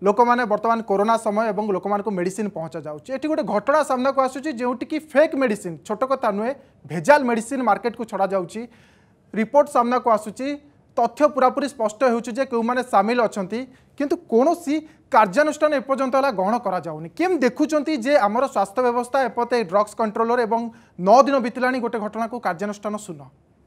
लोक मैंने बर्तमान कोरोना समय और लोक मान मेडिसिन पहुँचा जाऊँगी। ये गोटे घटना सामना को आसूँ जो फेक मेडिसिन छोट कथा नुहे भेजाल मेडिसिन मार्केट को छड़ा जाऊँगी। रिपोर्ट सामना को आसूँ तथ्य पूरापूरी स्पष्ट होने सामिल अच्छा किंतु कौन कार्यानुष्ठान एपर्यंत ग्रहण करा जाउनी। केम देखुंत जे आमर स्वास्थ्य व्यवस्था एपते ड्रग्स कंट्रोलर एवं 9 दिन बीतला गोटे घटना को कार्यानुष्ठान शून्य।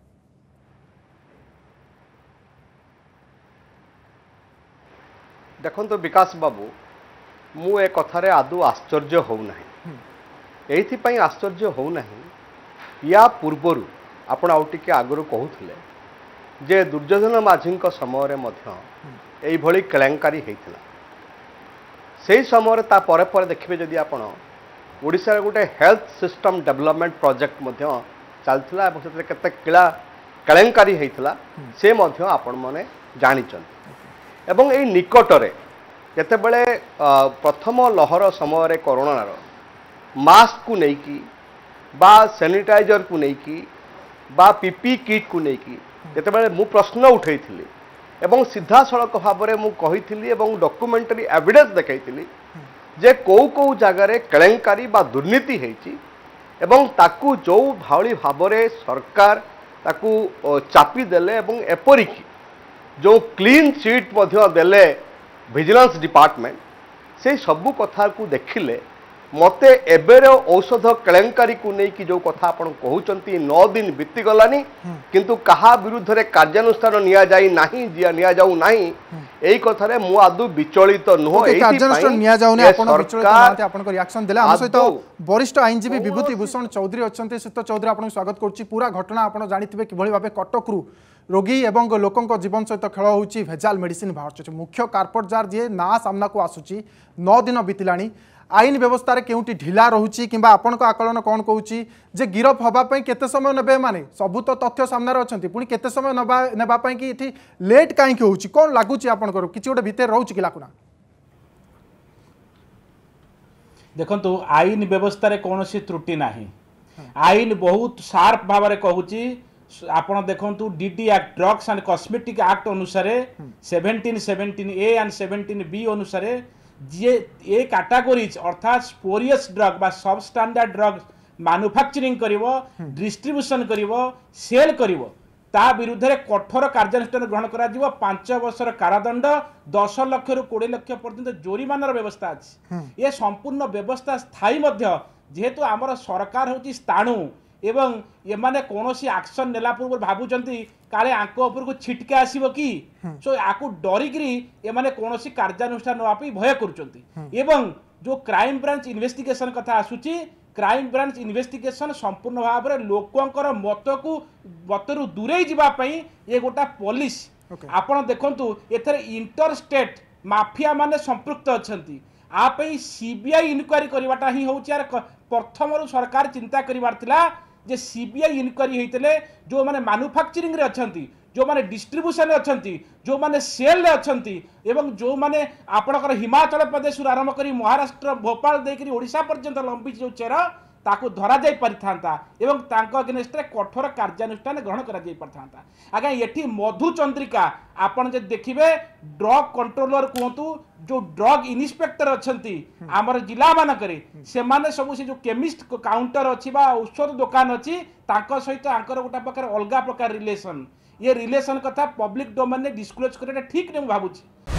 देखो विकास बाबू मु ए कथारे आदौ आश्चर्य होना एपाई आश्चर्य होना या पूर्वर आपण आउ टिके आगु कहूले जे दुर्योधन माझी समय यही केलेंकारी होता से समय देखिए जदि आप ओडिशा गोटे हेल्थ सिस्टम डेवलपमेंट प्रोजेक्ट चलता केते केलेंकारी होता से आपण मैंने जानी एवं यही निकटरे जितेबले प्रथम लहर समय कोरोनार मास्क को लेकिन बा सैनिटाइजर को लेकिन बा पीपी किट को लेकिन जितेबले मु प्रश्न उठाई एवं सीधा सड़क भाव में मुझी डॉक्यूमेंटरी एविडेंस देखी जे कौ जगार केलेंकारी बा दुर्नीति होती एवं ताकू जो भाली भाव सरकार ताकू चापी देले एवं एपरिकी जो क्लीन सीट देले विजिलेंस डिपार्टमेंट से सबू कथा को देखिले मते एबेर औषध केलेंकारी को लेकिन जो कथा आपण कहउचंती 9 दिन बीती गलानी किंतु कहा विरुद्ध रे कार्यानुष्ठान निया जाई नाही जिया निया जाऊ नाही एई कथा रे मु आदु विचलित नुह एई कार्यानुष्ठान निया जाउनी आपण विचलित नाते आपण को रिएक्शन देले हम सहित वरिष्ठ आईनजीवी विभूति भूषण चौधरी अछंती सित चौधरी आपण स्वागत करछि। पूरा घटना आपण जानिथिबे किभଳି भाबे कटक रु रोगी एवं लोकों जीवन सहित खेल होउछि भेजाल मेडिसिन बाहर मुख्य कारपोट जार जे ना सामना को आसुछि 9 दिन बीतलानी आईन व्यवस्था केउटी ढिला रोची कि आपण आकलन कौन कहूँ जे गिरफ हवाई केते समय नेबे माने सबू तो तथ्य सामने अच्छा पुणी केते समय नेबाई कि ये लेट कहीं होची कौन लगुच आपंकर कि गोटे भितर रोच कि लाकुना। देखंतु आईन व्यवस्था रे कौन सी त्रुटि नाही आईन बहुत शार्प भाव में कहूँ आपण देखंतु DD act drugs and cosmetic act अनुसार 1717A एंड 17B अनुसार जे ए कैटेगोरीज अर्थात स्पोरियस ड्रग बा सब स्टैंडर्ड ड्रग मैन्युफैक्चरिंग करिवो डिस्ट्रीब्यूशन करिवो सेल करिवो ता विरुद्ध रे कठोर कार्यानुष्ठान ग्रहण करा जीवो 5 वर्षर कारादंड 10 लाख रु 20 लाख पर्यंत जोरिमानार व्यवस्था अछि। ये संपूर्ण व्यवस्था स्थायी मध्य जेहेतु आमर सरकार होची स्थाणु एवं ये माने कोनोसी एक्शन नेला पूर्व भाबुचंती काले आंको ऊपर को छिटके आसीबो कि सो आकु डरिकरी ये माने कोनोसी कार्यानुष्ठान नवापी भय करूचंती एवं जो क्राइम ब्रांच इन्वेस्टिगेशन कथा आसुची क्राइम ब्रांच इन्वेस्टिगेशन संपूर्ण भाव में लोकंकर मतरू दूरे जीवा पई ये गोटा पुलिस आपण देखंतु एथरे इंटर स्टेट माफिया माने संपृक्त अछंती आपई सीबीआई इनक्वारी करवाटा ही होची यार प्रथम सरकार चिंता करिवार थिला जे सीबीआई इनक्वारी होते जो माने मैन्युफैक्चरिंग रे अछंती जो माने डिस्ट्रीब्यूशन अछंती जो माने सेल रे अछंती एवं जो माने आपणकर हिमाचल प्रदेश आरंभ करी महाराष्ट्र भोपाल देकरी ओडिशा पर्यंत लंबी जो चेरा ताको धरा जाई परिथांता एवं तांको अगेंस्ट रे कठोर कार्यानुष्ठान ग्रहण करा जाई परिथांता। आगे एठी मधु चंद्रिका आपण जे देखिबे ड्रग कंट्रोलर कहतु जो ड्रग इन्स्पेक्टर अछंती आमर जिला मानकरे से माने सब से जो केमिस्ट काउंटर अछि बा औषध दुकान अछि तांको सहित आंकर गोटा प्रकार अलगा प्रकार रिलेशन ये रिलेशन कथा पब्लिक डोमेन ने डिस्क्लोज करे ठीक नै भाबुछि।